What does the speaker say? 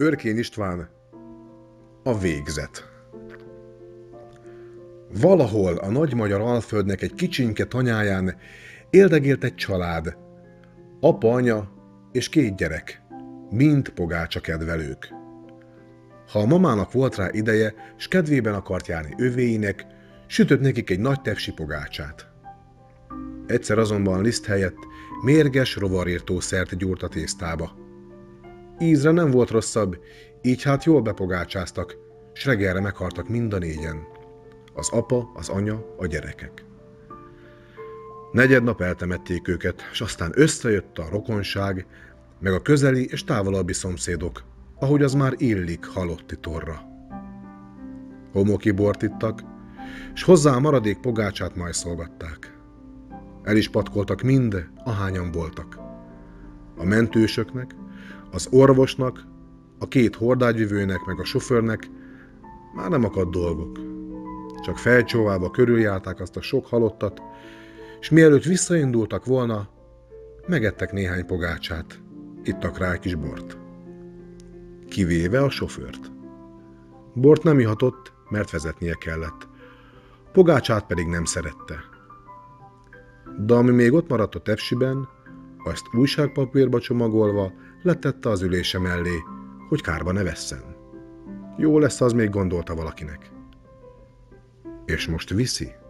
Örkény István, a végzet. Valahol a nagy magyar Alföldnek egy kicsinke tanyáján éldegélt egy család. Apa, anya és 2 gyerek, mind pogácsa kedvelők. Ha a mamának volt rá ideje, s kedvében akart járni övéinek, sütött nekik egy nagy tepsi pogácsát. Egyszer azonban liszt helyett mérges rovarírtószert gyúrt a tésztába. Ízre nem volt rosszabb, így hát jól bepogácsáztak, s reggelre meghaltak mind a 4-en. Az apa, az anya, a gyerekek. Negyednap eltemették őket, s aztán összejött a rokonság, meg a közeli és távolabbi szomszédok, ahogy az már illik halotti torra. Homoki bort ittak, s hozzá a maradék pogácsát majszolgatták. El is patkoltak mind, ahányan voltak. A mentősöknek, az orvosnak, a 2 hordágyvivőnek meg a sofőrnek már nem akadt dolguk. Csak felcsóválva körüljárták azt a sok halottat, és mielőtt visszaindultak volna, megettek néhány pogácsát, ittak rá egy kis bort. Kivéve a sofőrt. Bort nem ihatott, mert vezetnie kellett. Pogácsát pedig nem szerette. De ami még ott maradt a tepsiben, azt újságpapírba csomagolva letette az ülése mellé, hogy kárba ne vesszen. Jó lesz az, még gondolta valakinek. És most viszi?